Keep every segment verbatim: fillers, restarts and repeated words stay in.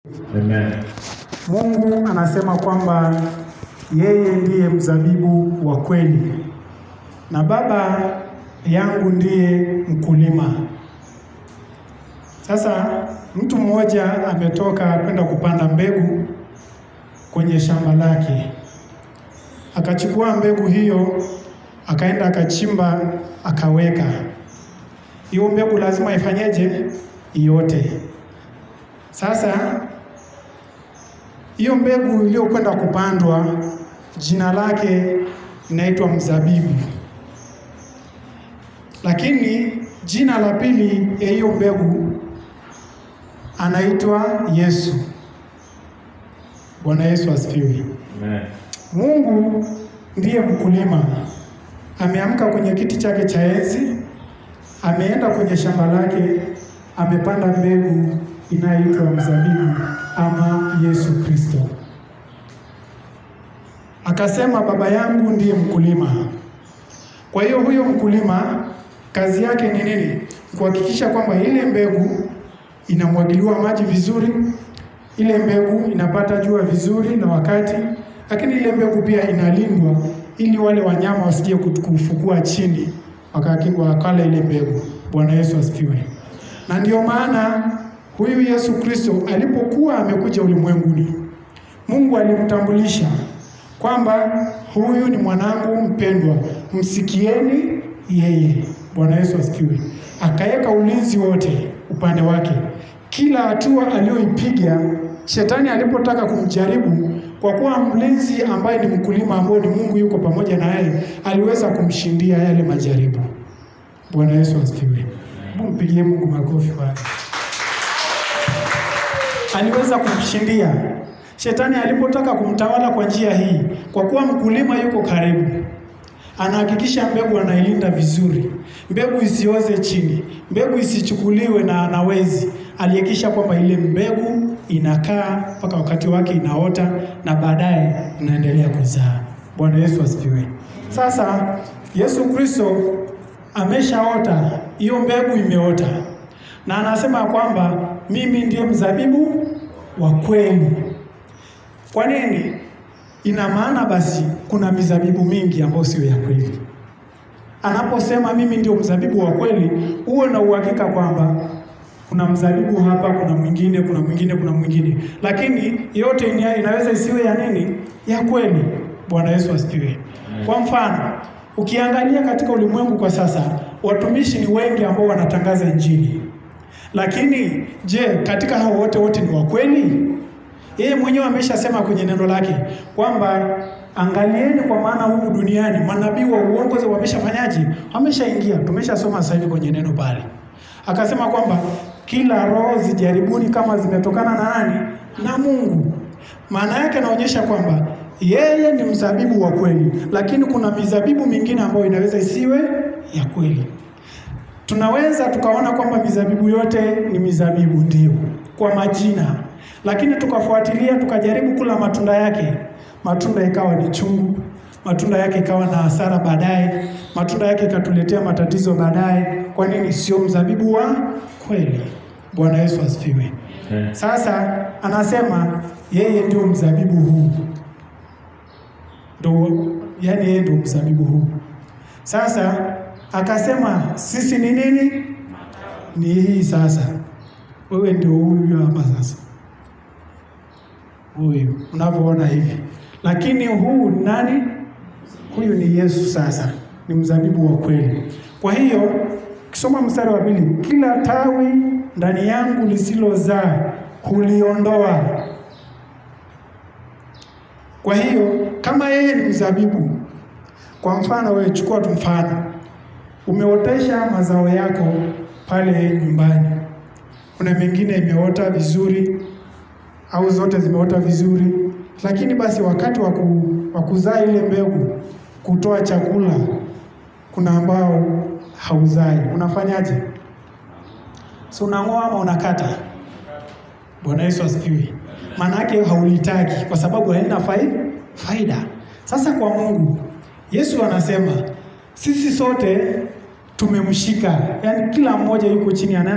Amen. Mungu anasema kwamba yeye ndiye mzabibu wa kweli na Baba yangu ndiye mkulima. Sasa mtu mmoja ametoka kwenda kupanda mbegu kwenye shamba lake. Akachukua mbegu hiyo, akaenda akachimba, akaweka. Hiyo mbegu lazima ifanyeje? Iote. Sasa hiyo mbegu iliyokwenda kupandwa jina lake inaitwa mzabibu. Lakini jina la pili ya hiyo mbegu anaitwa Yesu. Bwana Yesu asifiwe. Amen. Mungu ndiye mkulima. Ameamka kwenye kiti chake cha enzi, ameenda kwenye shamba lake, amepanda mbegu inayoitwa mzabibu ama Yesu Kristo. Akasema Baba yangu ndiye mkulima. Kwa hiyo huyo mkulima kazi yake ni nini? Kuhakikisha kwamba ile mbegu inamwagiliwa maji vizuri, ile mbegu inapata jua vizuri na wakati, lakini ile mbegu pia inalindwa ili wale wanyama wasije kufukua chini wakala ile mbegu. Bwana Yesu asifiwe. Na ndio maana huyu Yesu Kristo alipokuwa amekuja ulimwenguni, Mungu alimtambulisha kwamba huyu ni mwanangu mpendwa, msikieni yeye. Bwana Yesu asifiwe. Akaweka ulinzi wote upande wake. Kila hatua aliyoipiga, shetani alipotaka kumjaribu, kwa kuwa mlinzi ambaye ni mkulima ambaye ni Mungu yuko pamoja na yeye, aliweza kumshindia yale majaribu. Bwana Yesu asifiwe. Mpigie Mungu makofi bwana. Aliweza kumshindia shetani alipotaka kumtawala kwa njia hii, kwa kuwa mkulima yuko karibu. Anahakikisha mbegu anailinda vizuri, mbegu isioze chini, mbegu isichukuliwe na anawezi. Alihakikisha kwamba ile mbegu inakaa mpaka wakati wake inaota na baadaye inaendelea kuzaa. Bwana Yesu asifiwe. Sasa Yesu Kristo ameshaota, hiyo mbegu imeota. Na anasema kwamba mimi ndiye mzabibu wa kweli. Kwa nini? Ina maana basi kuna mizabibu mingi ambayo sio ya kweli. Anaposema mimi ndio mzabibu wa kweli, uwe na uhakika kwamba kuna mzabibu hapa, kuna mwingine, kuna mwingine, kuna mwingine. Lakini yote inaweza isiwe ya nini? Ya kweli. Bwana Yesu asifiwe. Kwa mfano, ukiangalia katika ulimwengu kwa sasa, watumishi ni wengi ambao wanatangaza injili. Lakini je, katika hao wote wote ni wa kweli? Yeye mwenyewe ameshasema kwenye neno lake kwamba angalieni, kwa maana huku duniani manabii wa uongo wameshafanyaje? Wameshaingia. Tumeshasoma sasa hivi kwenye neno pale. Akasema kwamba kila roho zijaribuni kama zimetokana na nani? Na Mungu. Maana yake anaonyesha kwamba yeye ni mzabibu wa kweli, lakini kuna mizabibu mingine ambayo inaweza isiwe ya kweli. Tunaweza tukaona kwamba mizabibu yote ni mizabibu ndio kwa majina, lakini tukafuatilia tukajaribu kula matunda yake, matunda ikawa ni chungu, matunda yake ikawa na hasara baadaye, matunda yake ikatuletea matatizo baadaye. Kwa nini? Sio mzabibu wa kweli. Bwana Yesu asifiwe. Sasa anasema yeye ndio mzabibu huu. Ndio, yani yeye ndio mzabibu huu. Sasa akasema sisi ni nini? Ni hii sasa. Wewe ndio huyu hapa sasa. Huyu unavyoona hivi. Lakini huu nani? Huyu ni Yesu sasa. Ni mzabibu wa kweli. Kwa hiyo kisoma mstari wa pili, kila tawi ndani yangu lisilozaa huliondoa. Kwa hiyo kama yeye ni mzabibu, kwa mfano wewe chukua tu mfano, umeotesha mazao yako pale nyumbani. Kuna mengine imeota vizuri au zote zimeota vizuri, lakini basi wakati wa kuzaa ile mbegu, kutoa chakula, kuna ambao hauzai. Unafanyaje? So unang'oa ama unakata? Bwana Yesu asifiwe. Maana yake haulitaki kwa sababu haina faida. Sasa kwa Mungu, Yesu anasema sisi sote tumemshika. Yaani kila mmoja yuko chini ya nani?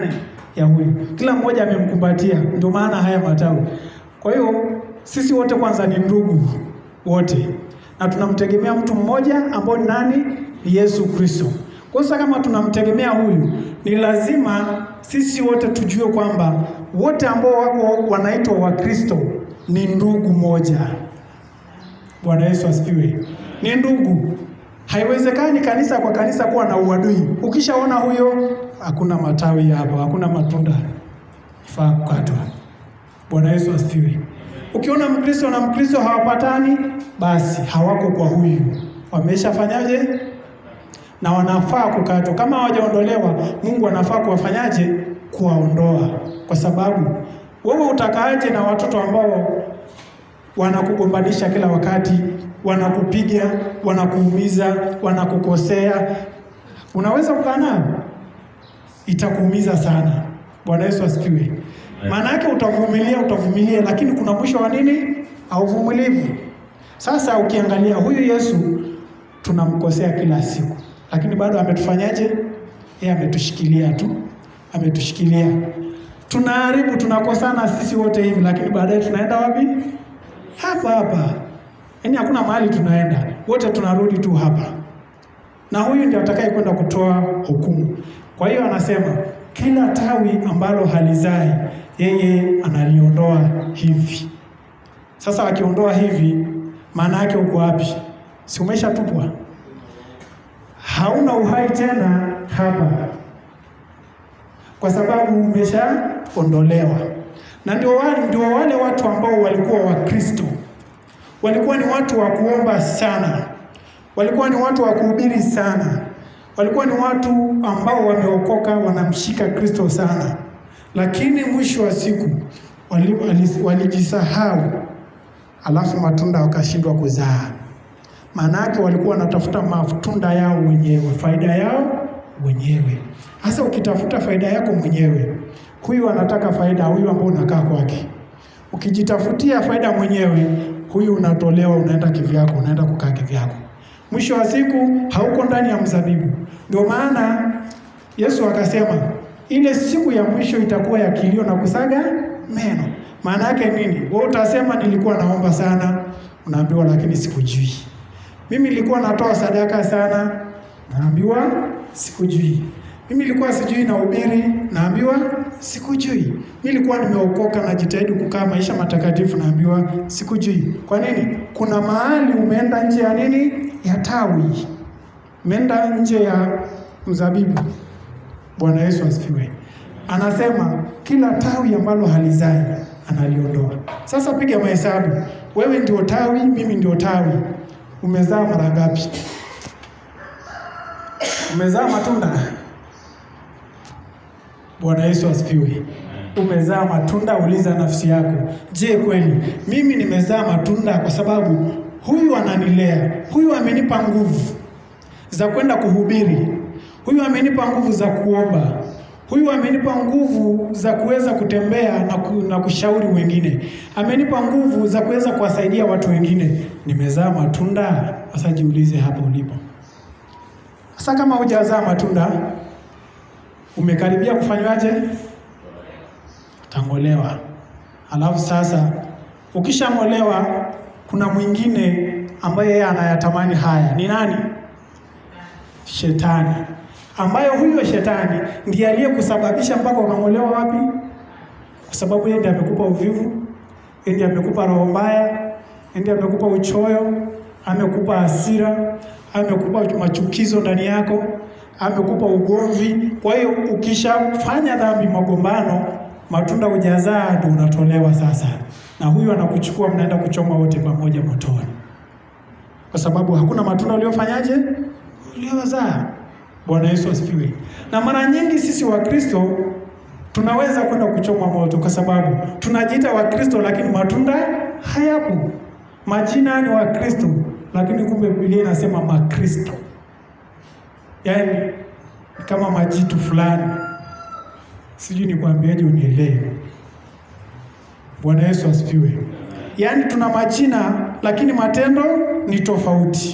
ya huyu. Kila mmoja amemkumbatia, ndio maana haya matawi. Kwa hiyo sisi wote kwanza ni ndugu wote, na tunamtegemea mtu mmoja ambao ni nani? Ni Yesu Kristo. Kwa sababu kama tunamtegemea huyu, ni lazima sisi wote tujue kwamba wote ambao wako wanaitwa wa Kristo ni ndugu moja. Bwana Yesu asifiwe. Ni ndugu. Haiwezekani kanisa kwa kanisa kuwa na uadui. Ukishaona huyo, hakuna matawi hapo, hakuna matunda. Ifaa kukatwa. Bwana Yesu asifiwe. Ukiona Mkristo na Mkristo hawapatani, basi hawako kwa huyu. Wameshafanyaje? Na wanafaa kukatwa. Kama hawajaondolewa, Mungu anafaa kuwafanyaje? Kuwaondoa. Kwa sababu wewe utakaaje na watoto ambao wanakugombanisha kila wakati, wanakupiga, wanakuumiza, wanakukosea? Unaweza kukaa nao? Itakuumiza sana. Bwana Yesu asifiwe. Maana yake utavumilia, utavumilia, lakini kuna mwisho wa nini? Hauvumilivu. Sasa ukiangalia huyu Yesu tunamkosea kila siku, lakini bado ametufanyaje? Yeye ametushikilia tu. Ametushikilia. Tunaharibu, tunakosana sisi wote hivi, lakini baadaye tunaenda wapi? Hapa hapa. Yaani hakuna mahali tunaenda. Wote tunarudi tu hapa. Na huyu ndiye atakaye kwenda kutoa hukumu. Kwa hiyo anasema kila tawi ambalo halizai yeye analiondoa hivi. Sasa akiondoa hivi, maana yake uko wapi? Si umeshatupwa? Hauna uhai tena hapa, kwa sababu umeshaondolewa. Na ndio wale, ndio wale watu ambao walikuwa wa Kristo. Walikuwa ni watu wa kuomba sana. Walikuwa ni watu wa kuhubiri sana. Walikuwa ni watu ambao wameokoka, wanamshika Kristo sana. Lakini mwisho wa siku walijisahau, wali alafu matunda wakashindwa kuzaa. Maana yake walikuwa wanatafuta matunda yao wenyewe, faida yao wenyewe. Hasa ukitafuta faida yako mwenyewe, huyu anataka faida, huyu ambao unakaa kwake. Ukijitafutia faida mwenyewe, huyu unatolewa, unaenda kivyako, unaenda kukaa kivyako. Mwisho wa siku hauko ndani ya mzabibu. Ndio maana Yesu akasema ile siku ya mwisho itakuwa ya kilio na kusaga meno. Maana yake nini? Wewe utasema nilikuwa naomba sana, unaambiwa lakini sikujui. Mimi nilikuwa natoa sadaka sana, naambiwa sikujui. Mimi nilikuwa sijui na ubiri, naambiwa sikujui. Mimi nilikuwa nimeokoka na jitahidi kukaa maisha matakatifu, naambiwa sikujui. Kwa nini? Kuna mahali umeenda nje ya nini? Ya tawi. Umeenda nje ya mzabibu. Bwana Yesu asifiwe. Anasema kila tawi ambalo halizai analiondoa. Sasa piga mahesabu. Wewe ndio tawi, mimi ndio tawi. Umezaa mara ngapi? Umezaa matunda? Bwana Yesu asifiwe. Umezaa matunda? Uliza nafsi yako. Je, kweli mimi nimezaa matunda? Kwa sababu huyu ananilea. Huyu amenipa nguvu za kwenda kuhubiri. Huyu amenipa nguvu za kuomba. Huyu amenipa nguvu za kuweza kutembea na, ku, na kushauri wengine. Amenipa nguvu za kuweza kuwasaidia watu wengine. Nimezaa matunda? Sasa jiulize hapo ulipo. Sasa kama hujazaa matunda, umekaribia kufanywaje? Utangolewa. Alafu sasa ukishangolewa, kuna mwingine ambaye yeye anayatamani haya. Ni nani? Shetani. Ambayo huyo shetani ndiye aliyekusababisha mpaka ukangolewa wapi? Kwa sababu yeye ndiye amekupa uvivu, yeye ndiye amekupa roho mbaya, yeye ndiye amekupa uchoyo, amekupa hasira, amekupa machukizo ndani yako, amekupa ugomvi. Kwa hiyo ukishafanya dhambi, magombano, matunda hujazaa, ndio unatolewa sasa. Na huyu anakuchukua, mnaenda kuchoma wote pamoja motoni. Kwa sababu hakuna matunda uliofanyaje? Uliozaa. Bwana Yesu asifiwe. Na mara nyingi sisi wa Kristo tunaweza kwenda kuchoma moto kwa sababu tunajiita wa Kristo lakini matunda hayapo. Majina ni wa Kristo lakini kumbe Biblia inasema makristo. Yaani kama majitu fulani. Sijui nikwambiaje unielewe. Bwana Yesu asifiwe. Yaani tuna majina lakini matendo ni tofauti.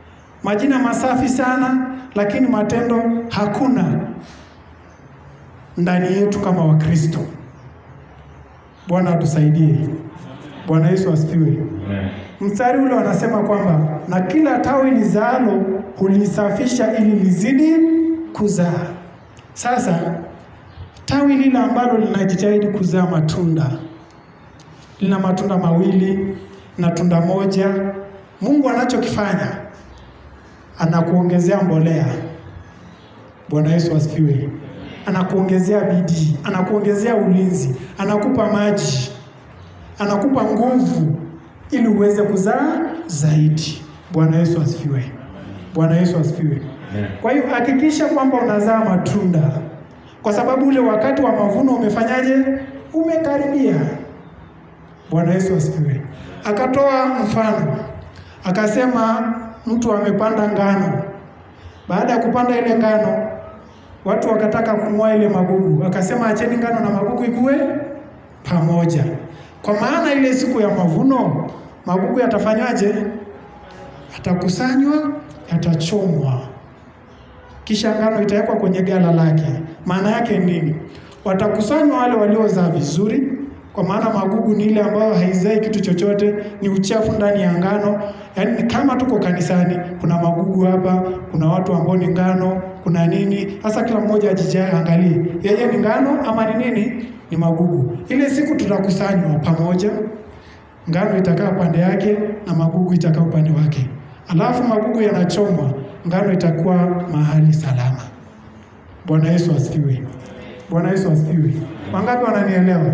Majina masafi sana lakini matendo hakuna. ndani yetu kama Wakristo. Bwana atusaidie. Bwana Yesu asifiwe. Amen. Mstari ule wanasema kwamba na kila tawi lizaalo hulisafisha ili lizidi kuzaa. Sasa tawi lile ambalo linajitahidi kuzaa matunda, lina matunda mawili na tunda moja, Mungu anachokifanya anakuongezea mbolea. Bwana Yesu asifiwe. Anakuongezea bidii, anakuongezea ulinzi, anakupa maji, anakupa nguvu ili uweze kuzaa zaidi. Bwana Yesu asifiwe. Bwana Yesu asifiwe. Kwa hiyo hakikisha kwamba unazaa matunda, kwa sababu ule wakati wa mavuno umefanyaje? Umekaribia. Bwana Yesu asifiwe. Akatoa mfano, akasema mtu amepanda ngano. Baada ya kupanda ile ngano, watu wakataka kumua ile magugu. Akasema acheni ngano na magugu ikue pamoja, kwa maana ile siku ya mavuno magugu yatafanywaje? Yatakusanywa, yatachomwa, kisha ngano itawekwa kwenye gala lake. Maana yake nini? Watakusanywa wale waliozaa vizuri, kwa maana magugu ni ile ambayo haizai kitu chochote, ni uchafu ndani ya ngano. Yaani kama tuko kanisani, kuna magugu hapa, kuna watu ambao ni ngano, kuna nini. Sasa kila mmoja ajijae angalie, yeye ni ngano ama ni nini? Ni magugu. Ile siku tutakusanywa pamoja, ngano itakaa pande yake na magugu itakaa upande wake. Alafu magugu yanachomwa, ngano itakuwa mahali salama. Bwana Yesu asifiwe. Bwana Yesu asifiwe. Wangapi wananielewa?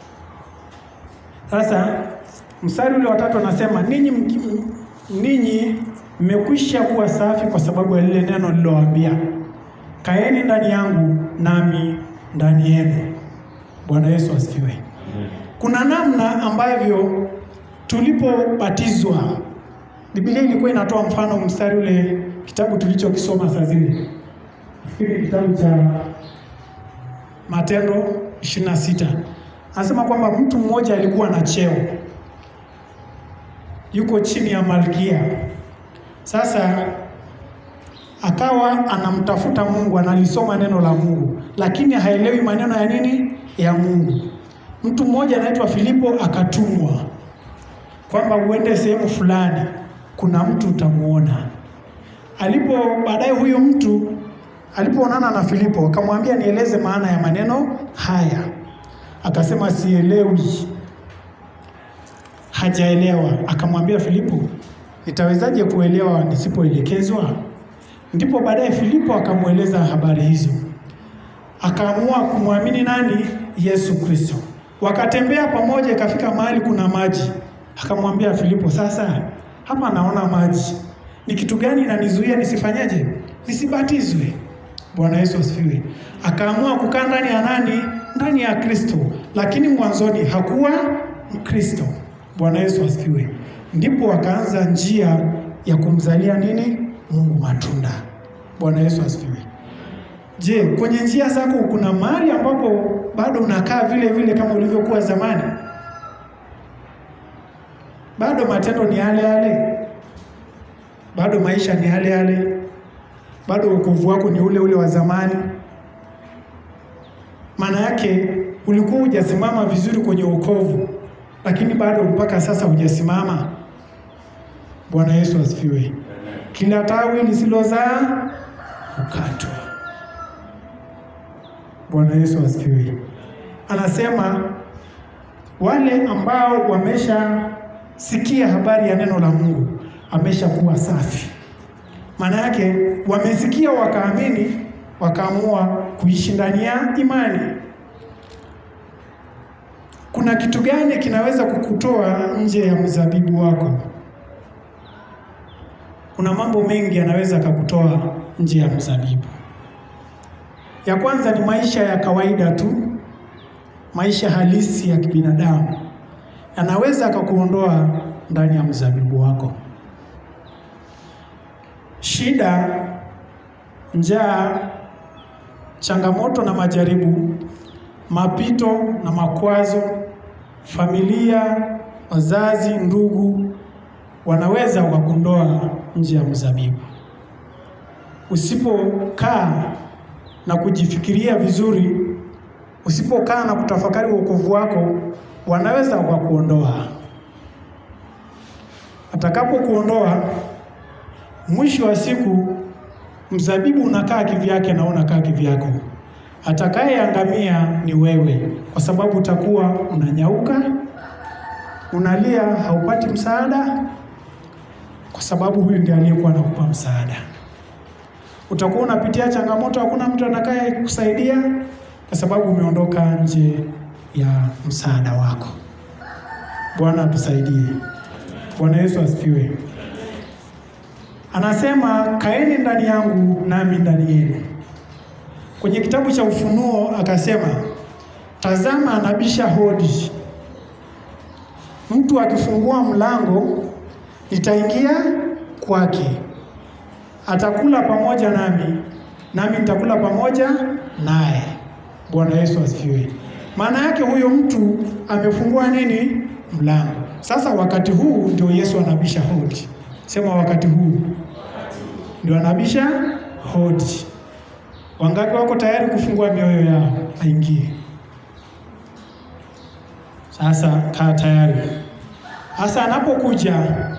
Sasa mstari ule wa tatu anasema ninyi ninyi mmekwisha kuwa safi kwa sababu ya lile neno nilowaambia. Kaeni ndani yangu nami ndani yenu. Bwana Yesu asifiwe. Kuna namna ambavyo tulipobatizwa, Biblia ilikuwa inatoa mfano. Mstari ule kitabu tulichokisoma saa zile, hili kitabu cha Matendo ishirini na sita, anasema kwamba mtu mmoja alikuwa na cheo, yuko chini ya malkia. Sasa akawa anamtafuta Mungu, analisoma neno la Mungu, lakini haelewi maneno ya nini? Ya Mungu. Mtu mmoja anaitwa Filipo akatumwa kwamba uende sehemu fulani, kuna mtu utamuona. Alipo baadaye huyo mtu alipoonana na Filipo akamwambia, nieleze maana ya maneno haya. Akasema sielewi, hajaelewa. Akamwambia Filipo, nitawezaje kuelewa nisipoelekezwa? Ndipo baadaye Filipo akamweleza habari hizo. Akaamua kumwamini nani? Yesu Kristo. Wakatembea pamoja, ikafika mahali kuna maji. Akamwambia Filipo, sasa hapa naona maji, ni kitu gani inanizuia nisifanyaje? Nisibatizwe? Bwana Yesu asifiwe. Akaamua kukaa ndani ya nani? Ndani ya Kristo, lakini mwanzoni hakuwa Mkristo. Bwana Yesu asifiwe. Ndipo akaanza njia ya kumzalia nini? Mungu matunda. Bwana Yesu asifiwe. Je, kwenye njia zako kuna mahali ambapo bado unakaa vile vile kama ulivyokuwa zamani? Bado matendo ni yale yale? Bado maisha ni yale yale? Bado wokovu wako ni ule ule wa zamani? Maana yake ulikuwa hujasimama vizuri kwenye wokovu, lakini bado mpaka sasa hujasimama. Bwana Yesu asifiwe. Kila tawi lisilozaa hukatwa. Bwana Yesu asifiwe. Anasema wale ambao wamesha sikia habari ya neno la Mungu, ameshakuwa safi. Maana yake wamesikia, wakaamini, wakaamua kuishi ndani ya imani. Kuna kitu gani kinaweza kukutoa nje ya mzabibu wako? Kuna mambo mengi yanaweza kukutoa nje ya mzabibu. Ya kwanza ni maisha ya kawaida tu, maisha halisi ya kibinadamu yanaweza kukuondoa ndani ya mzabibu wako. Shida, njaa, changamoto na majaribu, mapito na makwazo, familia, wazazi, ndugu wanaweza kukuondoa nje ya mzabibu. Usipokaa na kujifikiria vizuri, usipokaa na kutafakari wokovu wako, wanaweza wakakuondoa. Atakapo kuondoa, mwisho wa siku mzabibu unakaa kivyake na unakaa kivyako. Atakayeangamia ni wewe, kwa sababu utakuwa unanyauka, unalia, haupati msaada, kwa sababu huyu ndiye aliyekuwa anakupa msaada. Utakuwa unapitia changamoto, hakuna mtu atakaye kusaidia, kwa sababu umeondoka nje ya msaada wako. Bwana atusaidie. Bwana Yesu asifiwe. Anasema kaeni ndani yangu nami ndani yenu. Kwenye kitabu cha Ufunuo akasema, tazama anabisha hodi. Mtu akifungua mlango, nitaingia kwake. Atakula pamoja nami, nami nitakula pamoja naye. Bwana Yesu asifiwe. Maana yake huyo mtu amefungua nini? Mlango. Sasa wakati huu ndio Yesu anabisha hodi. Sema wakati huu ndio anabisha hodi. Wangapi wako tayari kufungua mioyo yao aingie? Sasa kaa tayari. Sasa anapokuja,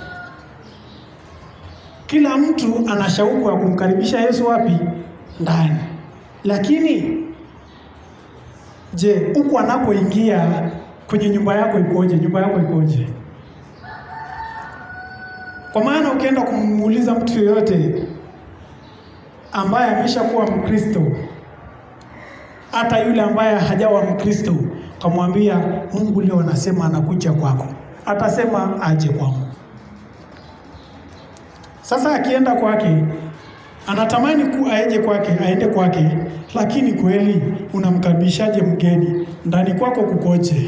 kila mtu ana shauku ya kumkaribisha Yesu wapi? Ndani. Lakini je, huko anapoingia kwenye nyumba yako ikoje? Nyumba yako ikoje? Kwa maana ukienda kumuuliza mtu yoyote ambaye ameshakuwa Mkristo, hata yule ambaye hajawa Mkristo, kamwambia Mungu leo anasema anakuja kwako, atasema aje kwangu. Sasa akienda kwake, anatamani ku aje kwake, aende kwake, lakini kweli unamkaribishaje mgeni? Ndani kwako kukoje?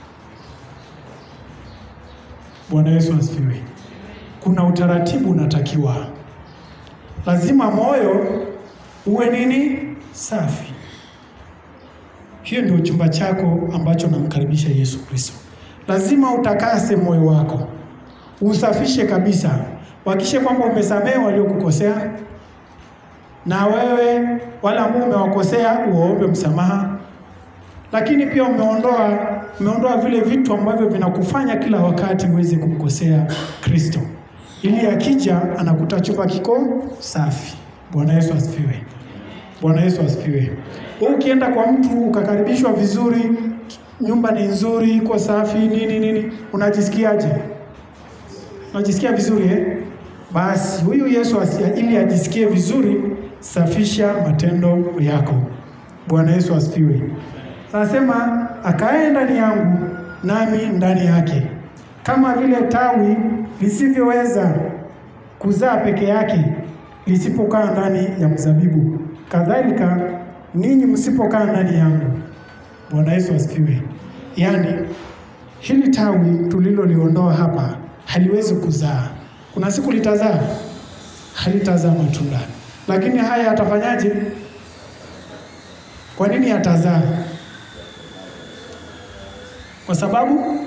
Bwana Yesu asifiwe. Kuna utaratibu unatakiwa. Lazima moyo uwe nini? Safi. Hiyo ndio chumba chako ambacho namkaribisha Yesu Kristo. Lazima utakase moyo wako, usafishe kabisa. Hakikisha kwamba umesamehe waliokukosea, na wewe wale ambao umewakosea uwaombe msamaha. Lakini pia umeondoa umeondoa vile vitu ambavyo vinakufanya kila wakati uweze kumkosea Kristo, ili akija anakuta chumba kiko safi. Bwana Yesu asifiwe. Bwana Yesu asifiwe. Wewe ukienda kwa mtu ukakaribishwa vizuri, nyumba ni nzuri, iko safi, nini nini, unajisikiaje? Unajisikia vizuri eh? Basi huyu Yesu asia, ili ajisikie vizuri, safisha matendo yako. Bwana Yesu asifiwe. Anasema akae ndani yangu nami ndani yake. Kama vile tawi lisivyoweza kuzaa peke yake lisipokaa ndani ya mzabibu, kadhalika ninyi msipokaa ndani yangu. Bwana Yesu asifiwe. Yaani hili tawi tuliloliondoa hapa haliwezi kuzaa. Kuna siku litazaa, halitazaa matunda. Lakini haya atafanyaje? Kwa nini atazaa? Kwa sababu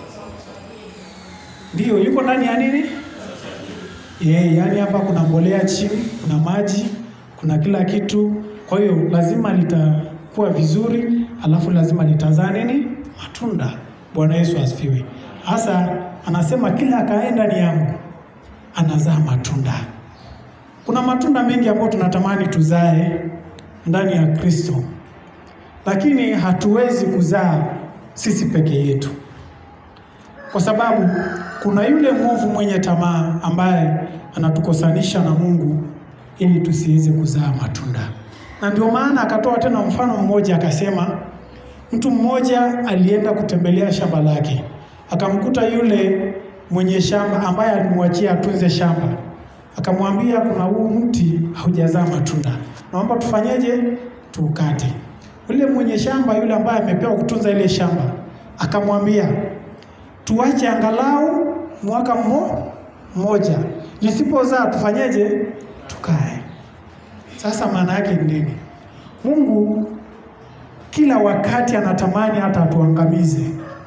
ndio yuko ndani ya nini? Yeah, yani hapa kuna mbolea chini, kuna maji, kuna kila kitu. Kwa hiyo lazima litakuwa vizuri, alafu lazima litazaa nini? Matunda. Bwana Yesu asifiwe. Hasa anasema kila akae ndani yangu anazaa matunda. Kuna matunda mengi ambayo tunatamani tuzae ndani ya Kristo, lakini hatuwezi kuzaa sisi peke yetu, kwa sababu kuna yule mwovu mwenye tamaa ambaye anatukosanisha na Mungu ili tusiweze kuzaa matunda. Na ndio maana akatoa tena mfano mmoja, akasema mtu mmoja alienda kutembelea shamba lake, akamkuta yule mwenye shamba ambaye alimwachia atunze shamba. Akamwambia kuna huu mti haujazaa matunda, naomba tufanyeje? Tukate. Yule mwenye shamba, yule ambaye amepewa kutunza ile shamba, akamwambia tuache angalau mwaka mmoja, lisipozaa tufanyeje? Tukae. Sasa maana yake ni nini? Mungu kila wakati anatamani hata atuangamize.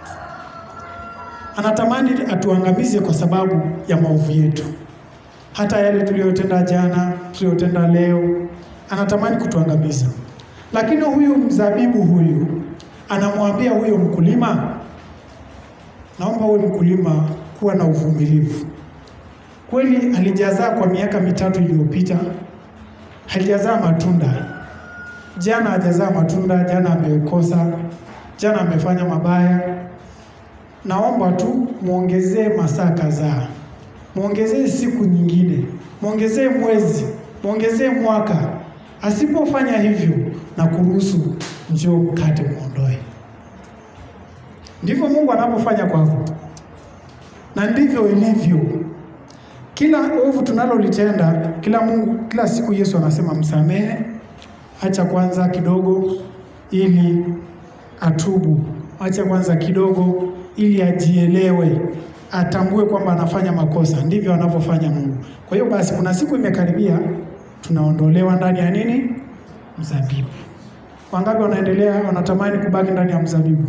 Anatamani atuangamize kwa sababu ya maovu yetu. Hata yale tuliyotenda jana, tuliyotenda leo, anatamani kutuangamiza. Lakini huyu mzabibu huyu anamwambia huyo mkulima, naomba wewe mkulima kuwa na uvumilivu. Kweli alijazaa kwa miaka mitatu iliyopita, halijazaa matunda. Jana hajazaa matunda, jana amekosa, jana amefanya mabaya. Naomba tu muongezee masaa kadhaa, muongezee siku nyingine, muongezee mwezi, muongezee mwaka. Asipofanya hivyo na kuruhusu, njoo mkate muondoe. Ndivyo Mungu anapofanya kwako, na ndivyo ilivyo. Kila ovu tunalolitenda, kila Mungu, kila siku Yesu anasema msamehe, acha kwanza kidogo ili atubu, acha kwanza kidogo ili ajielewe, atambue kwamba anafanya makosa. Ndivyo anavyofanya Mungu. Kwa hiyo basi, kuna siku imekaribia, tunaondolewa ndani ya nini? Mzabibu. Wangapi wanaendelea wanatamani kubaki ndani ya mzabibu?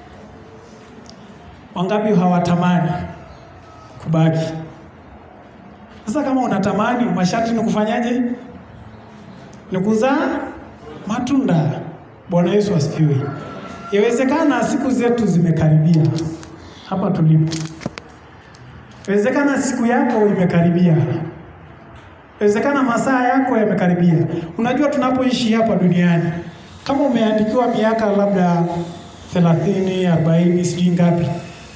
Wangapi hawatamani kubaki? Sasa kama unatamani, masharti ni kufanyaje? Ni kuzaa matunda. Bwana Yesu asifiwe. Yawezekana siku zetu zimekaribia hapa tulipo. Yawezekana siku yako imekaribia. Yawezekana masaa yako yamekaribia. Unajua tunapoishi hapa duniani, kama umeandikiwa miaka labda thelathini, arobaini, sijui ngapi,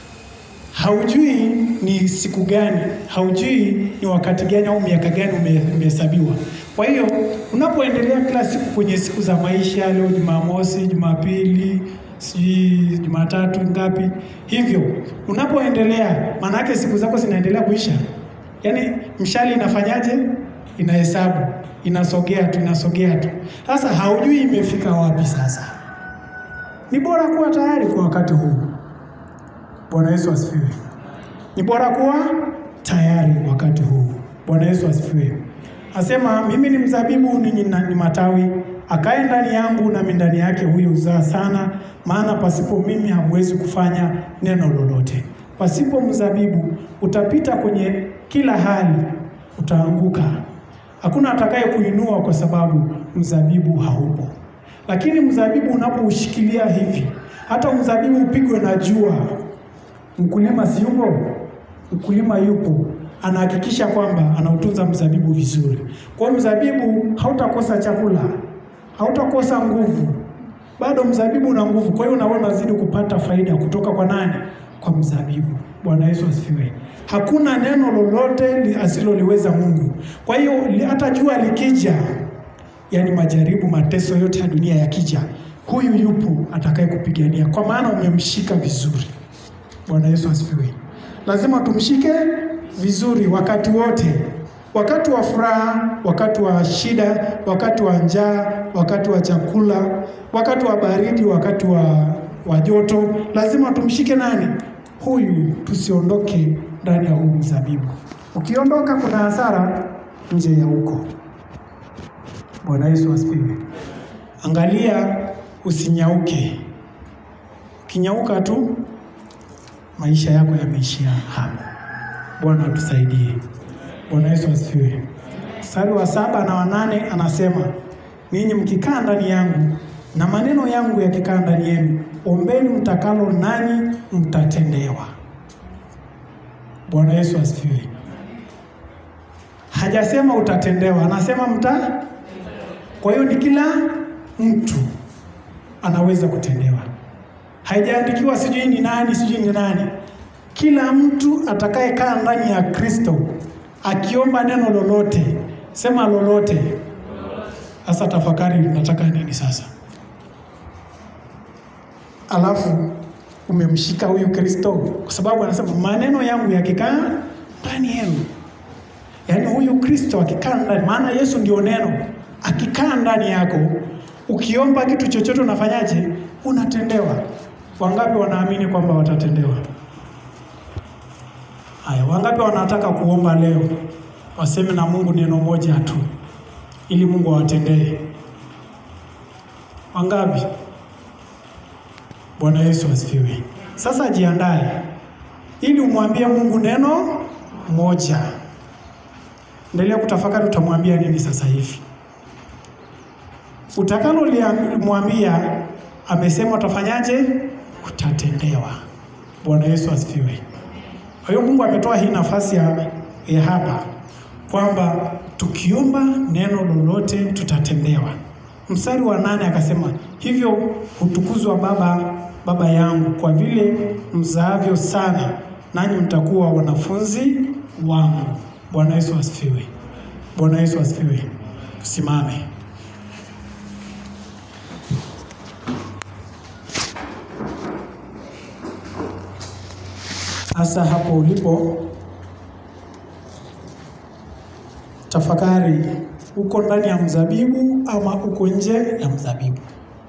haujui ni siku gani, haujui ni wakati gani au miaka gani umehesabiwa. Kwa hiyo unapoendelea kila siku kwenye siku za maisha, leo Jumamosi, Jumapili, sijui Jumatatu ngapi, hivyo unapoendelea, maana yake siku zako zinaendelea kuisha. Yaani mshale inafanyaje? Inahesabu, inasogea tu, inasogea tu. Sasa haujui imefika wapi sasa. Ni bora kuwa tayari kwa wakati huu. Bwana Yesu asifiwe. Ni bora kuwa tayari wakati huu. Bwana Yesu asifiwe. Asema mimi ni mzabibu, ninyi ni matawi. Akae ndani yangu na mimi ndani yake, huyu huzaa sana, maana pasipo mimi hamwezi kufanya neno lolote. Pasipo mzabibu utapita kwenye kila hali, utaanguka. Hakuna atakaye kuinua kwa sababu mzabibu haupo. Lakini mzabibu unapoushikilia hivi, hata mzabibu upigwe na jua, mkulima si yupo? Mkulima yupo, anahakikisha kwamba anautunza mzabibu vizuri. Kwa mzabibu hautakosa chakula, hautakosa nguvu. Bado mzabibu una nguvu. Kwa hiyo unaona unazidi kupata faida kutoka kwa nani? Kwa mzabibu. Bwana Yesu asifiwe. Hakuna neno lolote asiloliweza Mungu. Kwa hiyo hata jua likija, yani majaribu, mateso yote ya dunia yakija, huyu yupo atakaye kupigania, kwa maana umemshika vizuri. Bwana Yesu asifiwe. Lazima tumshike vizuri wakati wote. Wakati wa furaha, wakati wa shida, wakati wa njaa, wakati wa chakula, wakati wa baridi, wakati wa, wa joto. Lazima tumshike nani? Huyu, tusiondoke ndani ya huu mzabibu. Ukiondoka kuna hasara nje ya huko. Bwana Yesu asifiwe. Angalia usinyauke. Ukinyauka tu, maisha yako yameishia hapa. Bwana atusaidie. Bwana Yesu asifiwe. Mstari wa saba na wanane anasema, ninyi mkikaa ndani yangu na maneno yangu yakikaa ndani yenu, ombeni mtakalo nanyi mtatendewa. Bwana Yesu asifiwe. Hajasema utatendewa, anasema mta. Kwa hiyo ni kila mtu anaweza kutendewa. Haijaandikiwa sijui ni nani, sijui ni nani. Kila mtu atakayekaa ndani ya Kristo, akiomba neno lolote, sema lolote. Sasa tafakari nataka nini sasa? Alafu umemshika huyu Kristo, kwa sababu anasema maneno yangu yakikaa ndani yenu. Yaani huyu Kristo akikaa ndani, maana Yesu ndio neno. Akikaa ndani yako, ukiomba kitu chochote unafanyaje? Unatendewa. Wangapi wanaamini kwamba watatendewa? Haya, wangapi wanataka kuomba leo waseme na Mungu neno moja tu ili Mungu awatendee? Wangapi? Bwana Yesu asifiwe. Sasa jiandae ili umwambie Mungu neno moja. Endelea kutafakari utamwambia nini sasa hivi. Utakalo mwambia amesema utafanyaje? Utatendewa. Bwana Yesu asifiwe. Kwa hiyo Mungu ametoa hii nafasi ya, ya hapa kwamba tukiomba neno lolote tutatendewa. Mstari wa nane akasema, hivyo hutukuzwa baba baba yangu kwa vile mzaavyo sana, nanyi mtakuwa wanafunzi wangu. Bwana Yesu asifiwe. Bwana Yesu asifiwe. Tusimame. Hasa hapo ulipo, tafakari, uko ndani ya mzabibu ama uko nje ya mzabibu?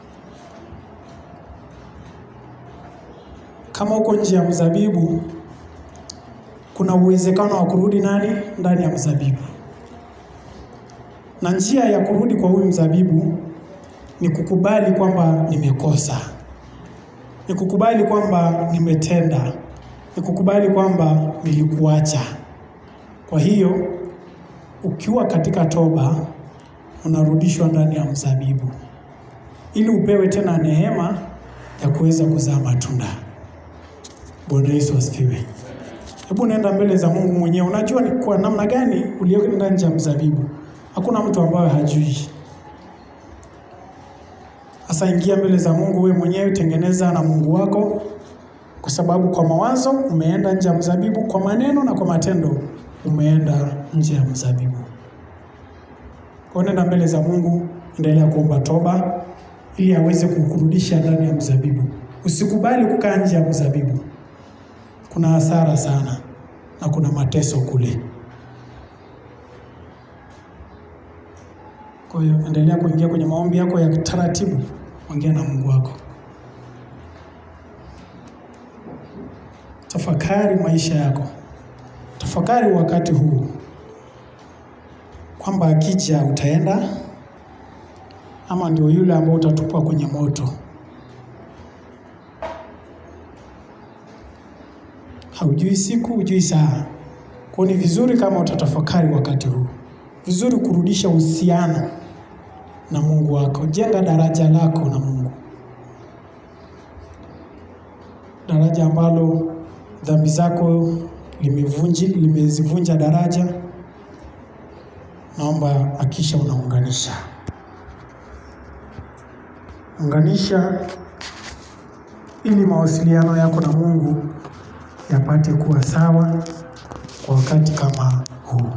Kama uko nje ya mzabibu, kuna uwezekano wa kurudi nani? Ndani ya mzabibu. Na njia ya kurudi kwa huyu mzabibu ni kukubali kwamba nimekosa. Ni kukubali kwamba nimetenda. Ni kukubali kwamba nilikuacha. Kwa hiyo ukiwa katika toba, unarudishwa ndani ya mzabibu ili upewe tena neema ya kuweza kuzaa matunda. Bwana Yesu asifiwe. Hebu nenda mbele za Mungu mwenyewe. Unajua ni kwa namna gani ulienda nje ya mzabibu? Hakuna mtu ambaye hajui. Sasa ingia mbele za Mungu wewe mwenyewe, tengeneza na Mungu wako, kwa sababu kwa mawazo umeenda nje ya mzabibu, kwa maneno na kwa matendo umeenda nje ya mzabibu. Kwa nenda mbele za Mungu, endelea kuomba toba ili aweze kukurudisha ndani ya mzabibu. Usikubali kukaa nje ya mzabibu. Kuna hasara sana na kuna mateso kule. Kwa hiyo endelea kuingia kwenye maombi yako ya taratibu, ongea na Mungu wako. Tafakari maisha yako. Tafakari wakati huu kwamba akija utaenda ama ndio yule ambao utatupwa kwenye moto. Haujui siku, hujui saa. Kwa ni vizuri kama utatafakari wakati huu. Vizuri kurudisha uhusiano na Mungu wako. Jenga daraja lako na Mungu. Daraja ambalo dhambi zako limevunji, limezivunja daraja. Naomba akisha unaunganisha. Unganisha ili mawasiliano yako na Mungu yapate kuwa sawa kwa wakati kama huu.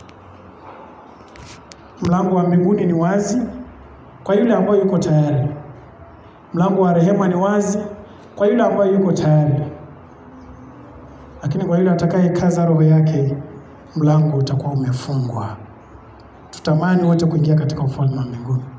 Mlango wa mbinguni ni wazi kwa yule ambaye yuko tayari. Mlango wa rehema ni wazi kwa yule ambaye yuko tayari. Lakini kwa yule atakayekaza roho yake, mlango utakuwa umefungwa. Tutamani wote kuingia katika ufalme wa mbinguni.